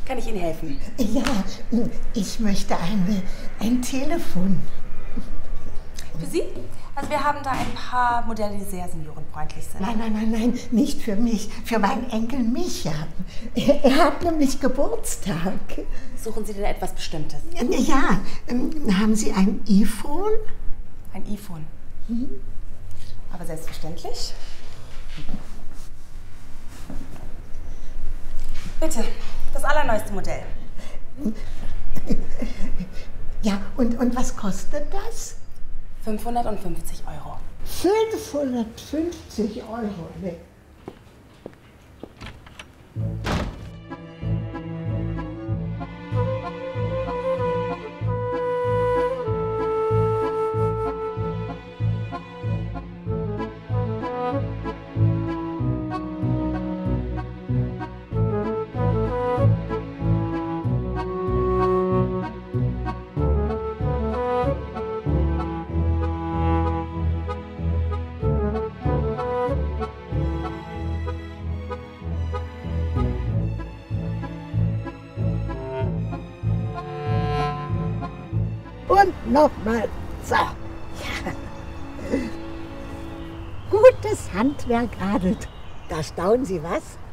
Kann ich Ihnen helfen? Ja, ich möchte ein Telefon. Für Sie? Also wir haben da ein paar Modelle, die sehr seniorenfreundlich sind. Nein, nicht für mich, für meinen Enkel Micha. Er hat nämlich Geburtstag. Suchen Sie denn etwas Bestimmtes? Ja, haben Sie ein iPhone? Ein iPhone? Aber selbstverständlich. Bitte, das allerneueste Modell. Ja, und was kostet das? 550 Euro. 550 Euro, ne? Und nochmal. So. Ja. Gutes Handwerk adelt. Da staunen Sie was?